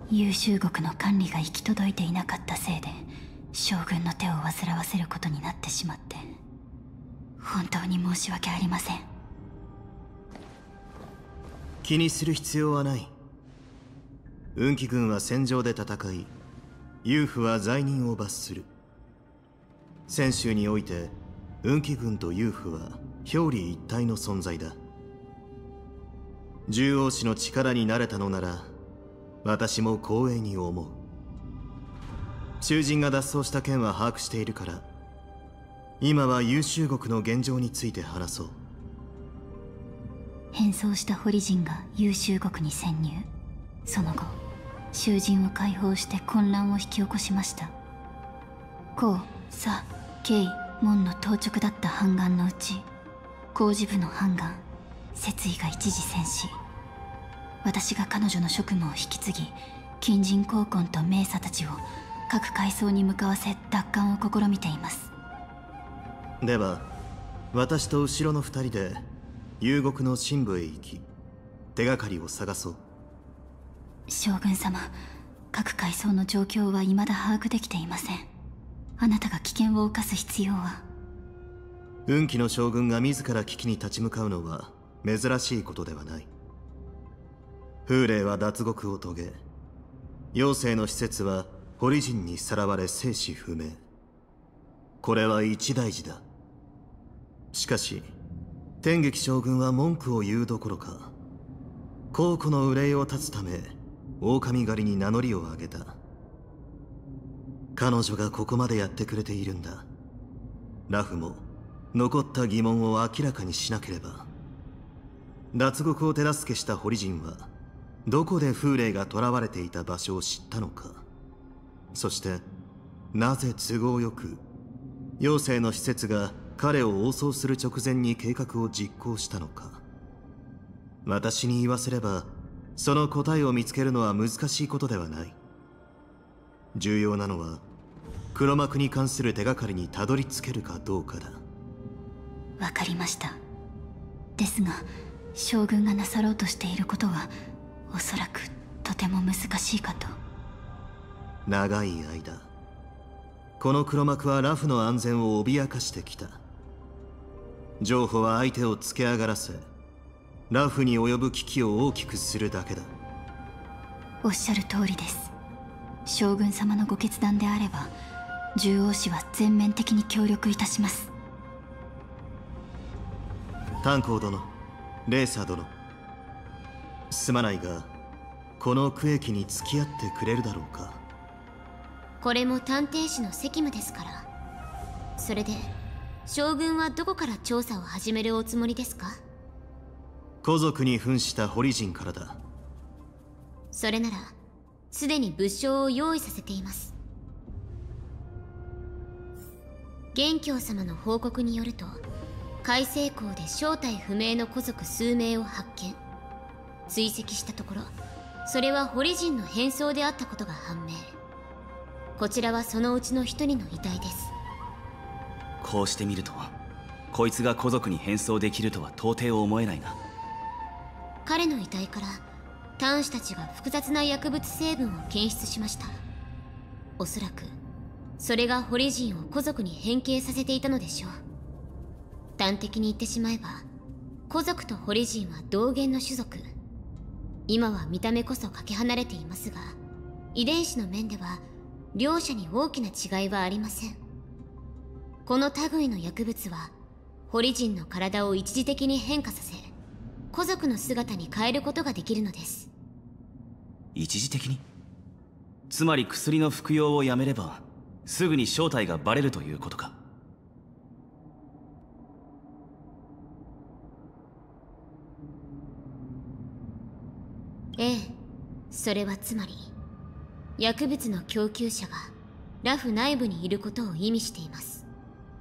優秀国の管理が行き届いていなかったせいで将軍の手を煩わせることになってしまって、本当に申し訳ありません。 気にする必要はない。運気軍は戦場で戦い、勇夫は罪人を罰する。泉州において運気軍と勇夫は表裏一体の存在だ。獣王氏の力になれたのなら私も光栄に思う。囚人が脱走した件は把握しているから、今は優秀国の現状について話そう。 変装した堀人が優秀国に潜入。その後囚人を解放して混乱を引き起こしました。公、左、慶、門の当直だった藩願のうち、工事部の藩願、摂位が一時戦死。私が彼女の職務を引き継ぎ、近人公根と名佐たちを各階層に向かわせ奪還を試みています。 では私と後ろの二人で遊国の深部へ行き、手がかりを探そう。 将軍様、各階層の状況は未だ把握できていません。あなたが危険を冒す必要は。 運気の将軍が自ら危機に立ち向かうのは珍しいことではない。風霊は脱獄を遂げ、妖精の施設は堀人にさらわれ生死不明。これは一大事だ。しかし天撃将軍は文句を言うどころか、公庫の憂いを断つため狼狩りに名乗りを上げた。彼女がここまでやってくれているんだ。ラフも残った疑問を明らかにしなければ。脱獄を手助けした堀人はどこで風霊が囚われていた場所を知ったのか。そしてなぜ都合よく妖精の施設が彼を応送する直前に計画を実行したのか。私に言わせればその答えを見つけるのは難しいことではない。重要なのは黒幕に関する手がかりにたどり着けるかどうかだ。 わかりました。ですが将軍がなさろうとしていることはおそらくとても難しいかと。 長い間この黒幕はラフの安全を脅かしてきた。譲歩は相手をつけ上がらせ、ラフに及ぶ危機を大きくするだけだ。 おっしゃる通りです。将軍様のご決断であれば獣王氏は全面的に協力いたします。 炭鉱殿、レーサー殿、すまないがこの区域に付き合ってくれるだろうか。 これも探偵士の責務ですから。それで将軍はどこから調査を始めるおつもりですか？ 古族に扮した堀人からだ。 それならすでに物証を用意させています。元凶様の報告によると、海西港で正体不明の古族数名を発見。追跡したところ、それは堀人の変装であったことが判明。こちらはそのうちの一人の遺体です。 こうしてみるとこいつが古族に変装できるとは到底思えないな。 彼の遺体から端子たちが複雑な薬物成分を検出しました。おそらくそれが堀人を古族に変形させていたのでしょう。端的に言ってしまえば古族と堀人は同源の種族。今は見た目こそかけ離れていますが、遺伝子の面では両者に大きな違いはありません。この類の薬物は堀人の体を一時的に変化させ、古族の姿に変えることができるのです。 一時的に？つまり薬の服用をやめればすぐに正体がバレるということか。 ええ、それはつまり薬物の供給者がラフ内部にいることを意味しています。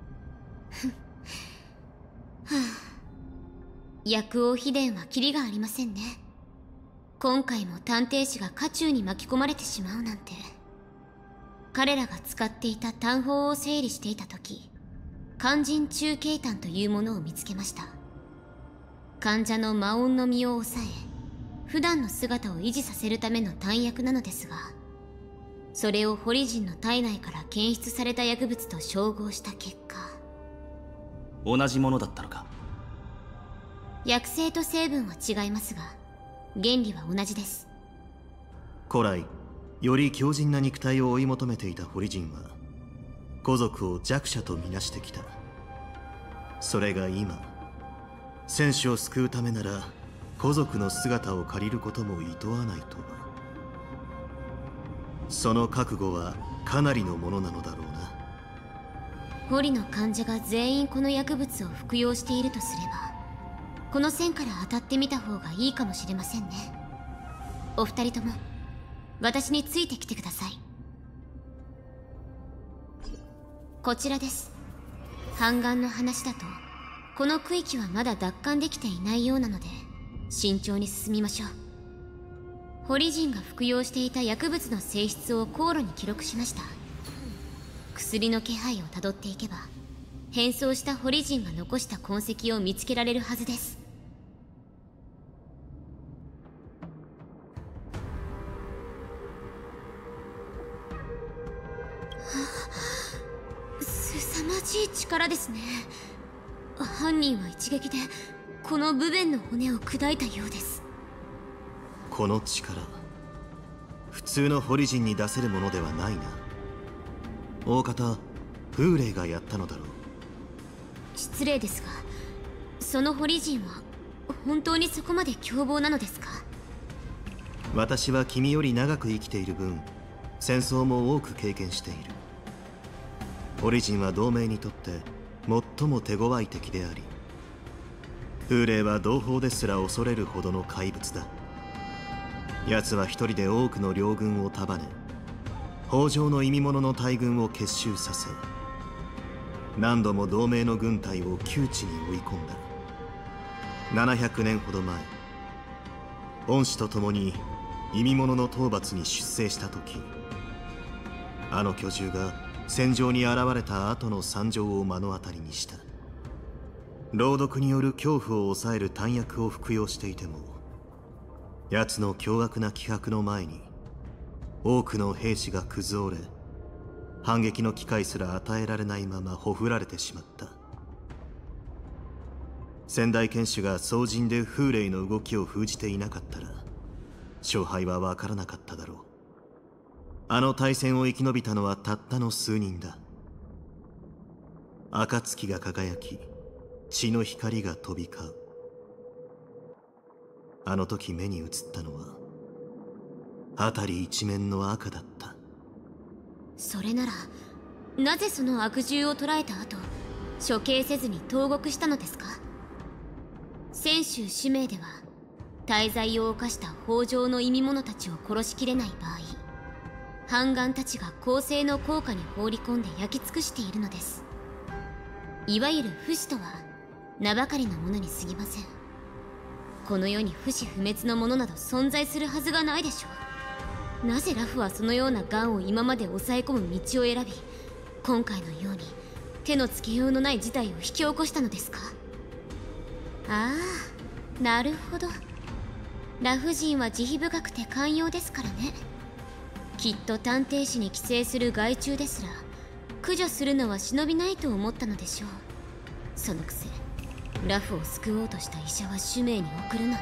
はあ、薬王秘伝はキリがありませんね。今回も探偵士が渦中に巻き込まれてしまうなんて。彼らが使っていた単法を整理していた時、肝心中継炭というものを見つけました。患者の魔音の身を抑え、 普段の姿を維持させるための弾薬なのですが、それをホリジンの体内から検出された薬物と照合した結果、 同じものだったのか。 薬性と成分は違いますが、原理は同じです。 古来より強靭な肉体を追い求めていたホリジンは古族を弱者とみなしてきた。それが今、戦士を救うためなら古族の姿を借りることも厭わないとは。その覚悟はかなりのものなのだろうな。 ホリの患者が全員この薬物を服用しているとすれば、この線から当たってみた方がいいかもしれませんね。お二人とも私についてきてください。こちらです。半眼の話だと、この区域はまだ奪還できていないようなので慎重に進みましょう。ホリジンが服用していた薬物の性質を航路に記録しました。薬の気配をたどっていけば、変装したホリジンが残した痕跡を見つけられるはずです。凄まじい力ですね。犯人は一撃でこの部分の骨を砕いたようです。 この力、普通のホリジンに出せるものではないな。大方風霊がやったのだろう。 失礼ですが、そのホリジンは本当にそこまで凶暴なのですか？ 私は君より長く生きている分、戦争も多く経験している。ホリジンは同盟にとって最も手強い敵であり、風霊は同胞ですら恐れるほどの怪物だ。奴は一人で多くの両軍を束ね、北条の意味物の大軍を結集させ、何度も同盟の軍隊を窮地に追い込んだ。700年ほど前、恩師と共に意味物の討伐に出征した時、あの巨獣が戦場に現れた後の惨状を目の当たりにした。朗読による恐怖を抑える弾薬を服用していても、奴の凶悪な気迫の前に多くの兵士が崩れ、反撃の機会すら与えられないままほふられてしまった。先代剣士が総陣で風霊の動きを封じていなかったら、勝敗は分からなかっただろう。あの大戦を生き延びたのはたったの数人だ。暁が輝き、血の光が飛び交う。あの時目に映ったのは辺り一面の赤だった。 それなら、なぜその悪獣を捕らえた後、処刑せずに投獄したのですか？泉州使命では、大罪を犯した北条の意味物たちを殺しきれない場合、半眼たちが公正の効果に放り込んで焼き尽くしているのです。いわゆる不死とは名ばかりのものに過ぎません。この世に不死不滅のものなど存在するはずがないでしょう。なぜラフはそのような癌を今まで抑え込む道を選び、今回のように手のつけようのない事態を引き起こしたのですか？ああ、なるほど。ラフ人は慈悲深くて寛容ですからね。きっと探偵士に寄生する害虫ですら駆除するのは忍びないと思ったのでしょう。そのくせラフを救おうとした医者は使命に送るなんて。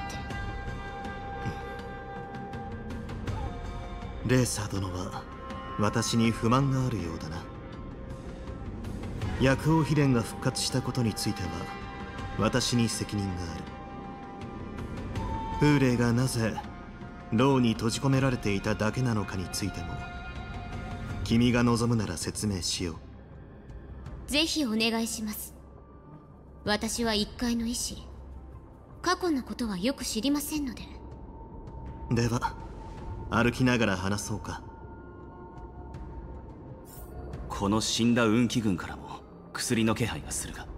レーサー殿は私に不満があるようだな。薬王秘伝が復活したことについては私に責任がある。風霊がなぜ牢に閉じ込められていただけなのかについても、君が望むなら説明しよう。ぜひお願いします。私は一介の医師、過去のことはよく知りませんので。 では歩きながら話そうか。 この死んだ運気軍からも薬の気配がするが。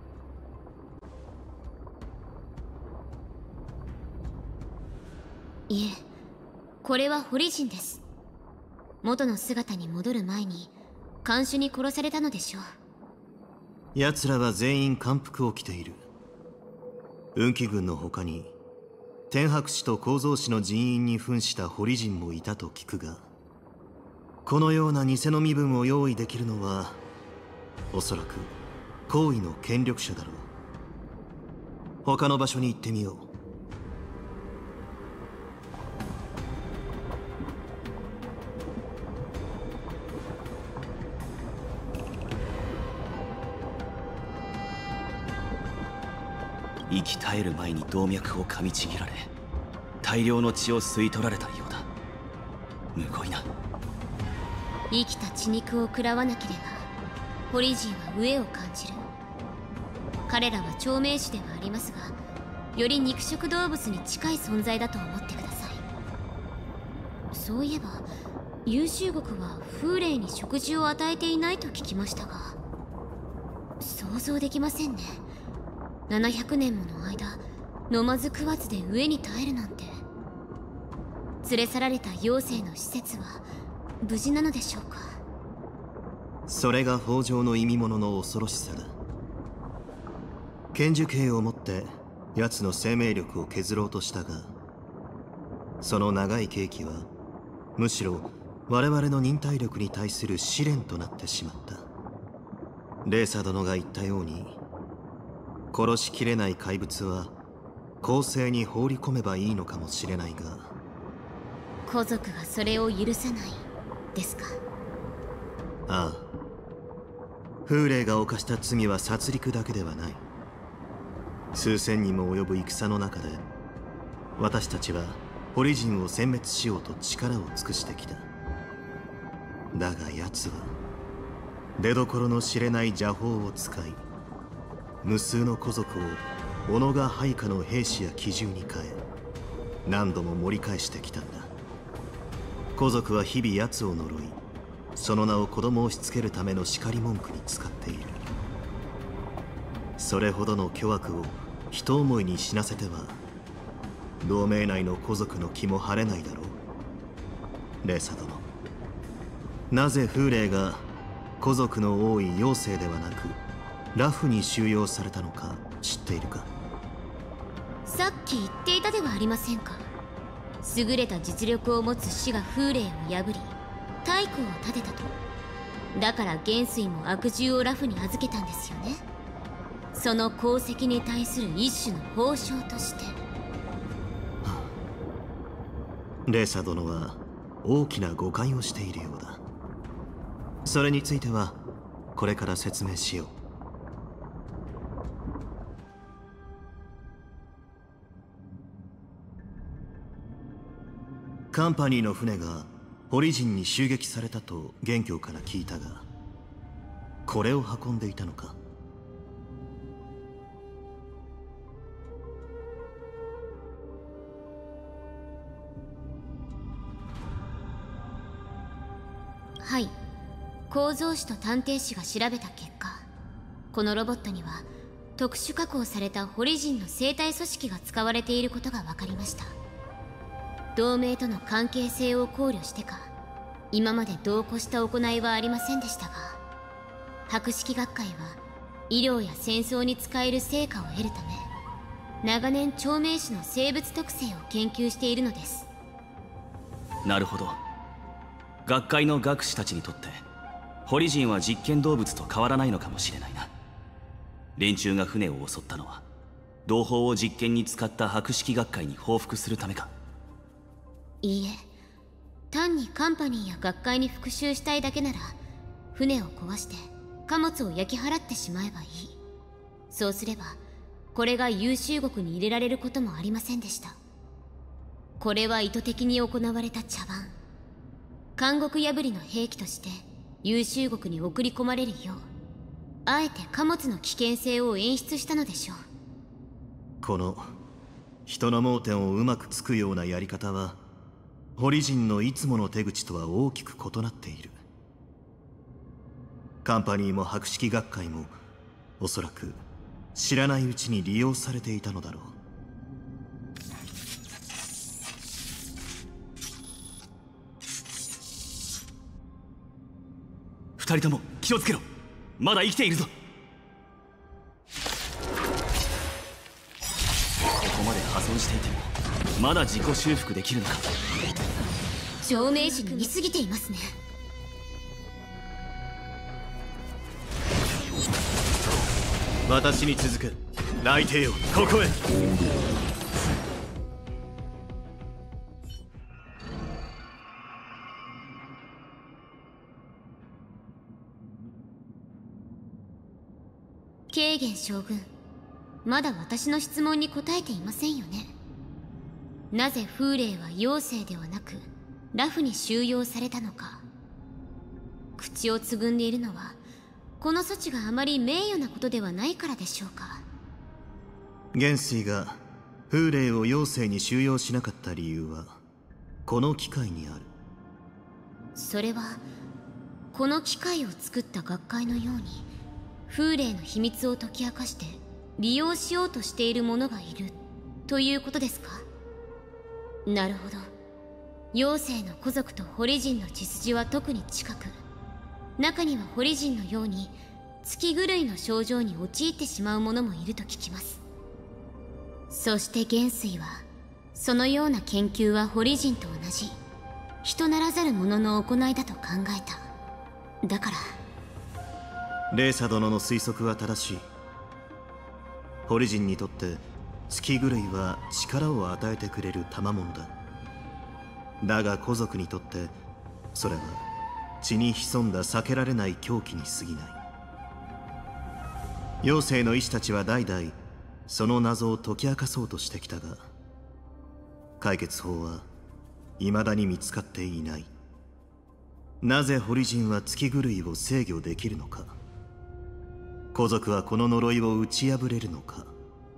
いえ、これはホリジンです。元の姿に戻る前に看守に殺されたのでしょう。 奴らは全員官服を着ている。運気軍の他に天白氏と構造氏の人員に扮した堀人もいたと聞くが、このような偽の身分を用意できるのはおそらく高位の権力者だろう。他の場所に行ってみよう。 息絶える前に動脈を噛みちぎられ、大量の血を吸い取られたようだ。むごいな。 生きた血肉を食らわなければ堀人は飢えを感じる。彼らは長命種ではありますが、より肉食動物に近い存在だと思ってください。そういえば優秀国は風霊に食事を与えていないと聞きましたが、想像できませんね。700年もの間飲まず食わずで飢えに耐えるなんて。連れ去られた妖精の施設は無事なのでしょうか。 それが北条の意味物の恐ろしさだ。剣樹刑をもって奴の生命力を削ろうとしたが、その長い刑期はむしろ我々の忍耐力に対する試練となってしまった。レーサ殿が言ったように、殺しきれない怪物は後世に放り込めばいいのかもしれないが、 皇族がそれを許さないですか。 ああ、風霊が犯した罪は殺戮だけではない。数千にも及ぶ戦の中で私たちは堀人を殲滅しようと力を尽くしてきた。だが奴は出どころの知れない邪法を使い、無数の古族を己が配下の兵士や騎従に変え、何度も盛り返してきたんだ。古族は日々奴を呪い、その名を子供をしつけるための叱り文句に使っている。それほどの巨悪を一思いに死なせては同盟内の古族の気も晴れないだろう。レーサ殿、なぜ風霊が古族の多い妖精ではなくラフに収容されたのか知っているか。 さっき言っていたではありませんか。優れた実力を持つ死が風霊を破り太鼓を立てたと。だから元帥も悪獣をラフに預けたんですよね。その功績に対する一種の報奨として。 レーサ殿は大きな誤解をしているようだ。それについてはこれから説明しよう。カンパニーの船が堀人に襲撃されたと元凶から聞いたが、これを運んでいたのか。 はい、構造士と探偵士が調べた結果、このロボットには特殊加工された堀人の生体組織が使われていることが分かりました。同盟との関係性を考慮してか、今まで度を越した行いはありませんでしたが、博識学会は医療や戦争に使える成果を得るため、長年長命種の生物特性を研究しているのです。 なるほど。学会の学士たちにとって堀人は実験動物と変わらないのかもしれないな。連中が船を襲ったのは同胞を実験に使った博識学会に報復するためか。 いいえ、単にカンパニーや学会に復讐したいだけなら船を壊して貨物を焼き払ってしまえばいい。そうすればこれが優秀国に入れられることもありませんでした。これは意図的に行われた茶番。監獄破りの兵器として優秀国に送り込まれるよう、あえて貨物の危険性を演出したのでしょう。 この人の盲点をうまくつくようなやり方は堀人のいつもの手口とは大きく異なっている。カンパニーも博識学会もおそらく知らないうちに利用されていたのだろう。 二人とも気をつけろ。まだ生きているぞ。ここまで破損していてもまだ自己修復できるのか。 証明士に見すぎていますね。 私に続く。内定よ、ここへ。 ケーゲン将軍、まだ私の質問に答えていませんよね。なぜ風霊は妖精ではなくラフに収容されたのか。口をつぐんでいるのはこの措置があまり名誉なことではないからでしょうか。 元帥が風霊を妖精に収容しなかった理由はこの機械にある。 それはこの機械を作った学会のように風霊の秘密を解き明かして利用しようとしている者がいるということですか。なるほど。妖精の古族とホリジンの血筋は特に近く、中にはホリジンのように月狂いの症状に陥ってしまう者もいると聞きます。そして元帥はそのような研究はホリジンと同じ人ならざる者の行いだと考えた。だからレーサ殿の推測は正しい。ホリジンにとって月狂いは力を与えてくれる賜物だ。だが古族にとってそれは血に潜んだ避けられない狂気に過ぎない。妖精の医師たちは代々その謎を解き明かそうとしてきたが、解決法は未だに見つかっていない。なぜホリジンは月狂いを制御できるのか。古族はこの呪いを打ち破れるのか。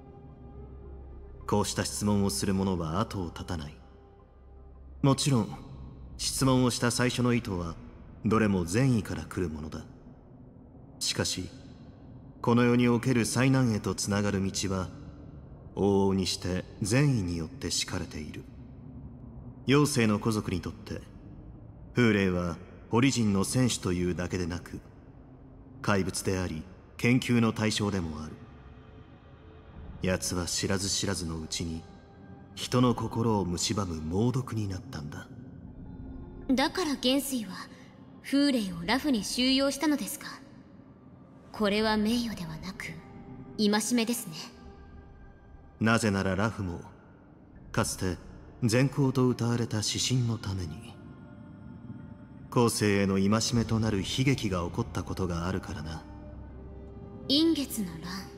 こうした質問をする者は後を絶たない。もちろん質問をした最初の意図はどれも善意から来るものだ。しかしこの世における災難へとつながる道は往々にして善意によって敷かれている。妖精の古族にとって風霊はホリジンの戦士というだけでなく怪物であり研究の対象でもある。奴は知らず知らずのうちに人の心を蝕む猛毒になったんだ。 だから元帥は風霊をラフに収容したのですか。これは名誉ではなく戒めですね。 なぜならラフもかつて善行と謳われた指針のために後世への戒めとなる悲劇が起こったことがあるからな。 陰月の乱。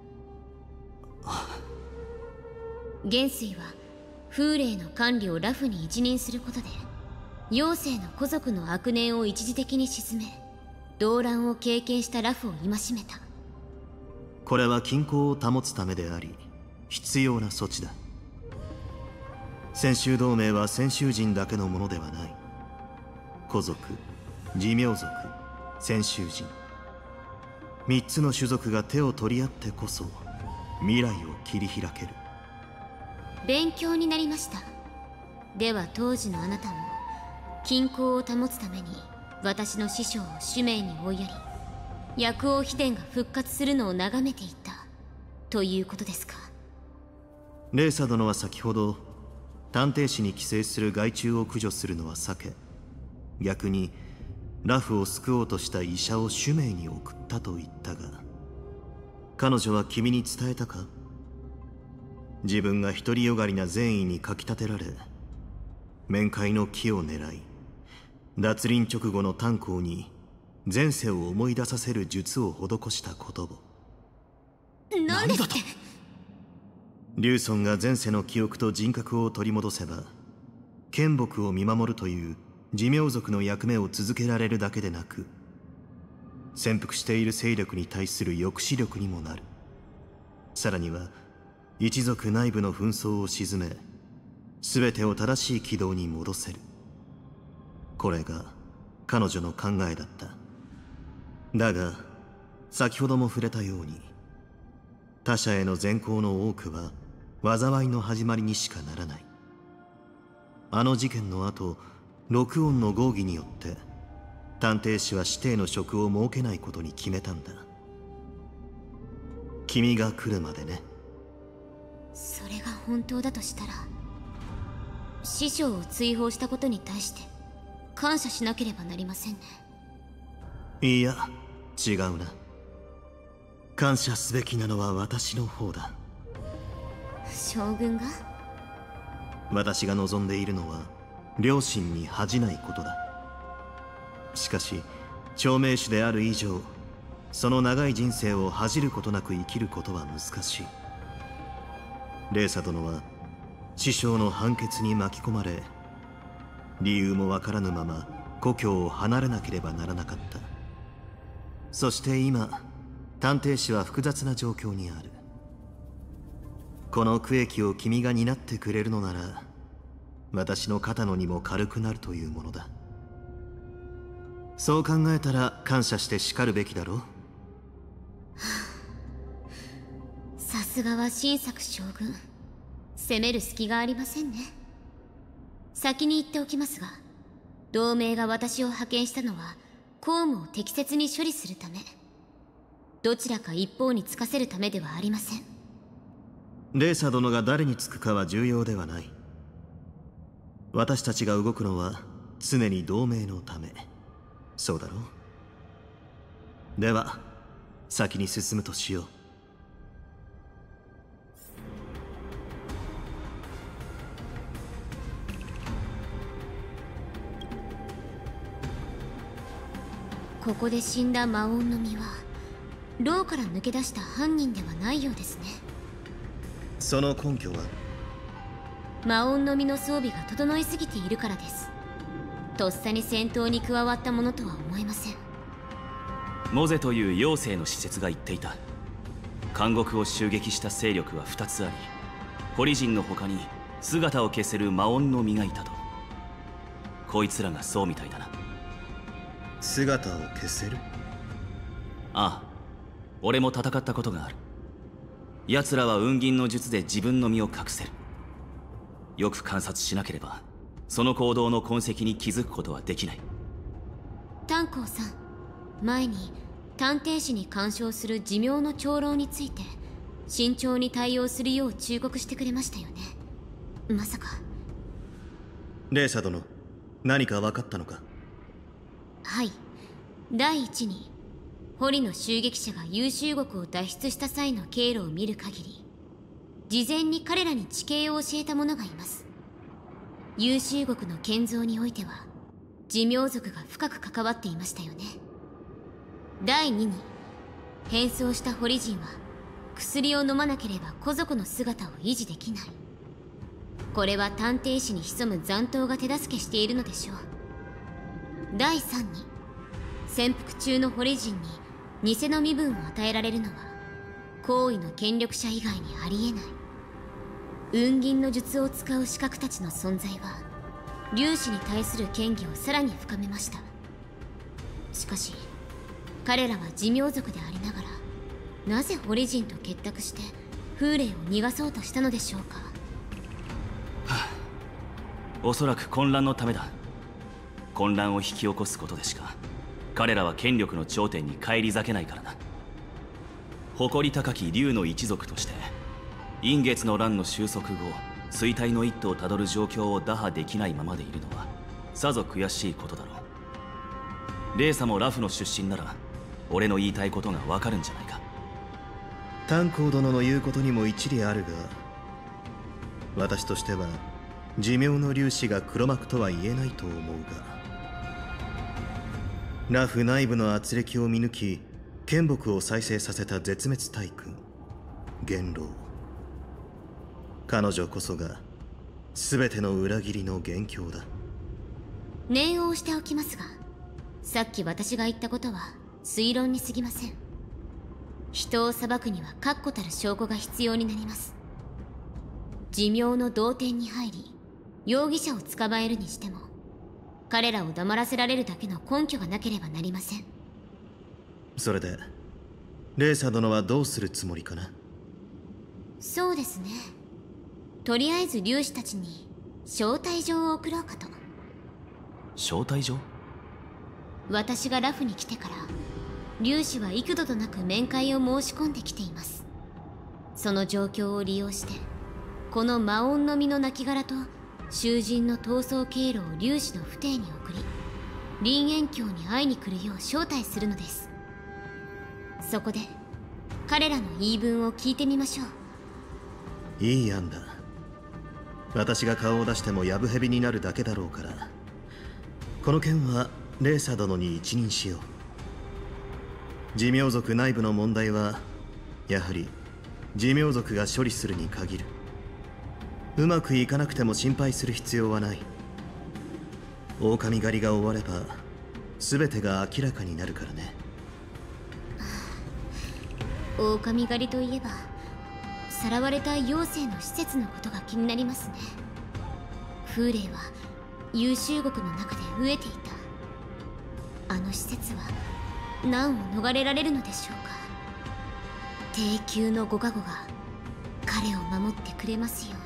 元帥は風霊の管理をラフに一任することで妖精の古族の悪念を一時的に鎮め、動乱を経験したラフを戒めた。 これは均衡を保つためであり必要な措置だ。先州同盟は先州人だけのものではない。古族、寿命族、先州人、3つの種族が手を取り合ってこそ未来を切り開ける。 勉強になりました。では当時のあなたも均衡を保つために私の師匠を使命に追いやり、薬王秘伝が復活するのを眺めていたということですか。 レーサ殿は先ほど探偵士に寄生する害虫を駆除するのは避け、逆にラフを救おうとした医者を使命に送ったと言ったが、彼女は君に伝えたか。自分が独りよがりな善意にかきたてられ面会の機を狙い、脱輪直後の炭鉱に前世を思い出させる術を施したことを。 何ですって。 リュウソンが前世の記憶と人格を取り戻せば剣木を見守るという寿命族の役目を続けられるだけでなく、潜伏している勢力に対する抑止力にもなる。さらには一族内部の紛争を鎮め、全てを正しい軌道に戻せる。これが彼女の考えだった。だが先ほども触れたように、他者への善行の多くは災いの始まりにしかならない。あの事件の後、録音の合議によって探偵士は指定の職を設けないことに決めたんだ。君が来るまでね。 それが本当だとしたら師匠を追放したことに対して感謝しなければなりませんね。 いや、違うな。感謝すべきなのは私の方だ。 将軍が？ 私が望んでいるのは良心に恥じないことだ。しかし長命種である以上、その長い人生を恥じることなく生きることは難しい。レーサ殿は師匠の判決に巻き込まれ、理由もわからぬまま故郷を離れなければならなかった。そして今、探偵士は複雑な状況にある。この区域を君が担ってくれるのなら、私の肩の荷も軽くなるというものだ。そう考えたら感謝してしかるべきだろう。 さすがは神作将軍、責める隙がありませんね。先に言っておきますが、同盟が私を派遣したのは公務を適切に処理するため、どちらか一方につかせるためではありません。 レーサ殿が誰につくかは重要ではない。私たちが動くのは常に同盟のため。そうだろう。では先に進むとしよう。 ここで死んだ魔王の実は牢から抜け出した犯人ではないようですね。 その根拠は？ 魔王の実の装備が整いすぎているからです。とっさに戦闘に加わったものとは思えません。 モゼという妖精の使節が言っていた。監獄を襲撃した勢力は2つあり、ホリジンの他に姿を消せる魔音の実がいたと。こいつらがそうみたいだな。 姿を消せる？ ああ、俺も戦ったことがある。奴らは雲銀の術で自分の身を隠せる。よく観察しなければその行動の痕跡に気づくことはできない。 炭鉱さん、前に探偵士に干渉する寿命の長老について慎重に対応するよう忠告してくれましたよね。まさか。 レーサ殿、何か分かったのか？ はい。第一に堀の襲撃者が優秀国を脱出した際の経路を見る限り、事前に彼らに地形を教えた者がいます。優秀国の建造においては寿命族が深く関わっていましたよね。第二に、変装した堀人は薬を飲まなければ古族の姿を維持できない。これは探偵士に潜む残党が手助けしているのでしょう。第三に、潜伏中の堀人に偽の身分を与えられるのは高位の権力者以外にありえない。雲銀の術を使う資格たちの存在は粒子に対する嫌疑をさらに深めました。しかし彼らは寿命族でありながら、なぜ堀人と結託して風霊を逃がそうとしたのでしょうか。 おそらく混乱のためだ。混乱を引き起こすことでしか彼らは権力の頂点に返り咲けないからな。誇り高き竜の一族として陰月の乱の収束後、衰退の一途をたどる状況を打破できないままでいるのはさぞ悔しいことだろう。レーサもラフの出身なら俺の言いたいことがわかるんじゃないか。 炭鉱殿の言うことにも一理あるが、私としては寿命の粒子が黒幕とは言えないと思うが、ラフ内部の圧力を見抜き剣木を再生させた絶滅大君元老、彼女こそが全ての裏切りの元凶だ。 念を押しておきますが、さっき私が言ったことは推論に過ぎません。人を裁くには確固たる証拠が必要になります。寿命の同点に入り容疑者を捕まえるにしても、彼らを黙らせられるだけの根拠がなければなりません。 それでレーサ殿はどうするつもりかな？ そうですね、とりあえず粒子たちに招待状を送ろうかと。 招待状？ 私がラフに来てから粒子は幾度となく面会を申し込んできています。その状況を利用してこの魔音の実の亡骸と囚人の逃走経路を粒子の不定に送り林縁郷に会いに来るよう招待するのです。そこで彼らの言い分を聞いてみましょう。 いい案だ。私が顔を出してもヤブヘビになるだけだろうから、この件はレーサ殿に一任しよう。寿命族内部の問題はやはり寿命族が処理するに限る。うまくいかなくても心配する必要はない。狼狩りが終われば全てが明らかになるからね。 狼狩りといえばさらわれた妖精の施設のことが気になりますね。風霊は優秀国の中で飢えていた。あの施設は難を逃れられるのでしょうか。低級のご加護が彼を守ってくれますように。